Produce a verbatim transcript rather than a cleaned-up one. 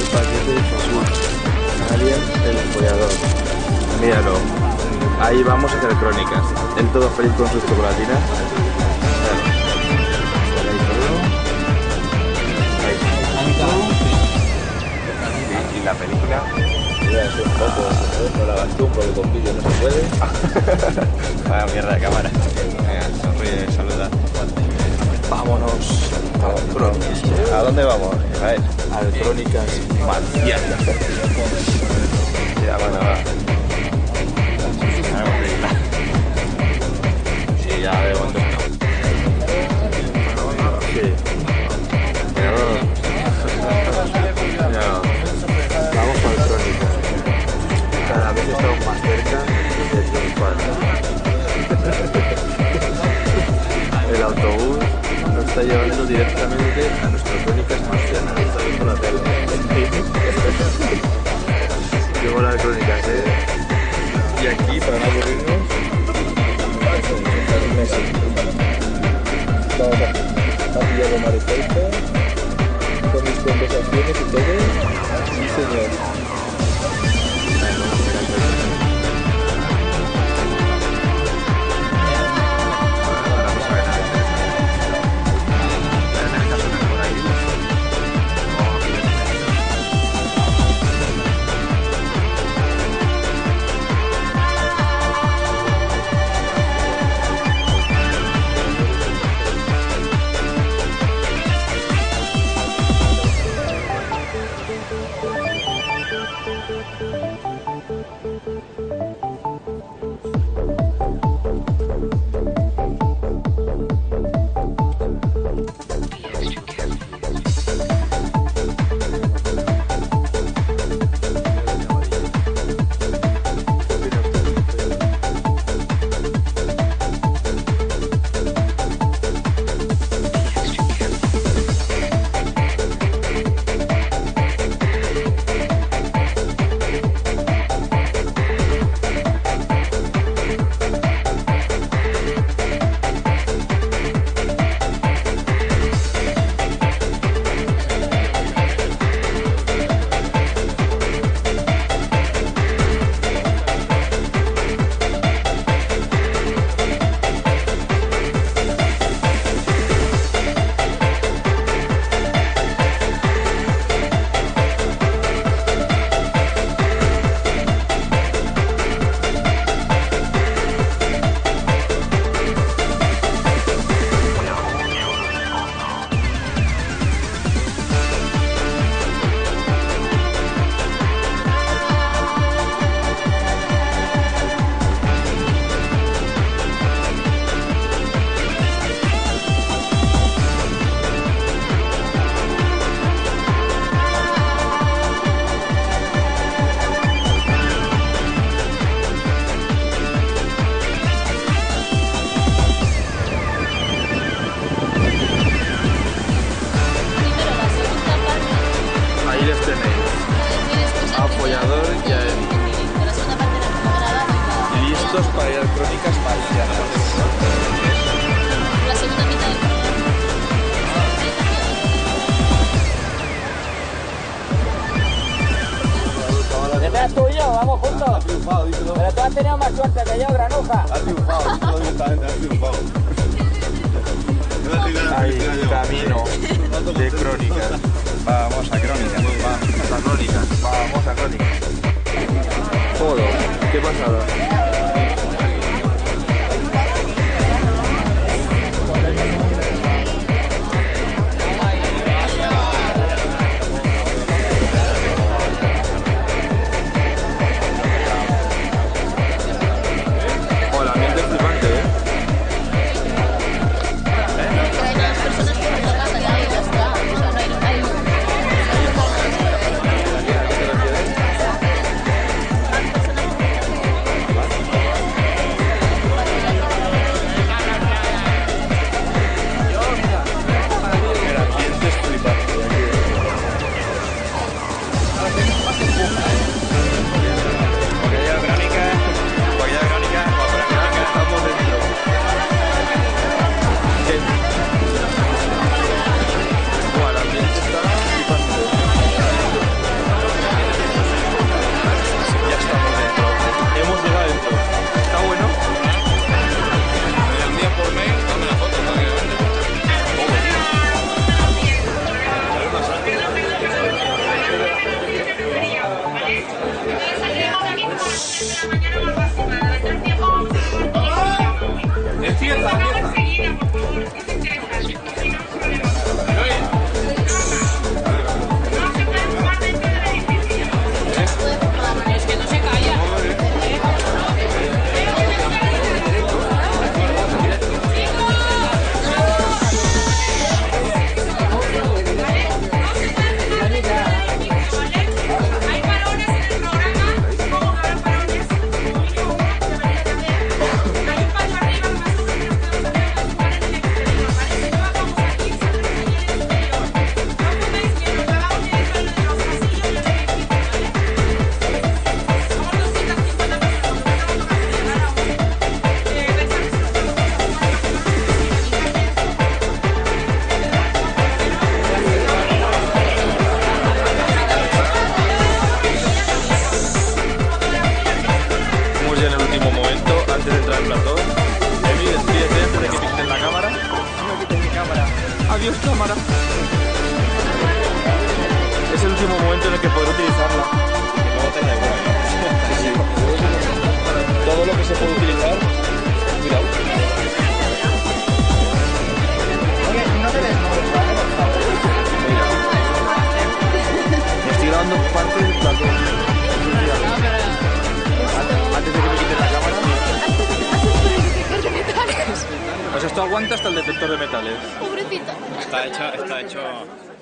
el paquete de Jesús. Alien, el follador. Míralo. Ahí vamos a hacer crónicas. Él todo feliz con sus chocolatinas. Ahí todo. Ahí. ¿Y la película? Ya, es un poco, no la hagas tú porque con vídeo no se puede. Vaya mierda de cámara. Venga, sonríe, saluda. Vámonos a Crónicas. ¿A dónde vamos? A ver. Al Crónicas Marcianas. Ya, bueno, va. Sí, ya veo dónde estamos. Sí. Ya. Vamos con el Crónicas. Cada vez estamos más cerca de triunfar. El autobús nos está llevando directamente a nuestras Crónicas Marcianas. Está viendo la tele. Llevo las Crónicas, ¿eh? Y aquí, para no aburrirnos, vamos a pillar lo mariposa con mis conversaciones y todo. Sí, señor. Para ir a Crónicas Marcianas. La segunda mitad del programa. ¿Detrás tuyo? Vamos juntos. Ha triunfado, díselo. Pero tú has tenido más suerte que yo, granuja. Ha triunfado, díselo directamente, ha triunfado. Hay camino de Crónicas. Vamos a Crónicas. Vamos a Crónicas. Vamos a Crónicas. Joder, qué pasada. aguanta hasta el detector de metales. Pobrecito. Está hecho, está hecho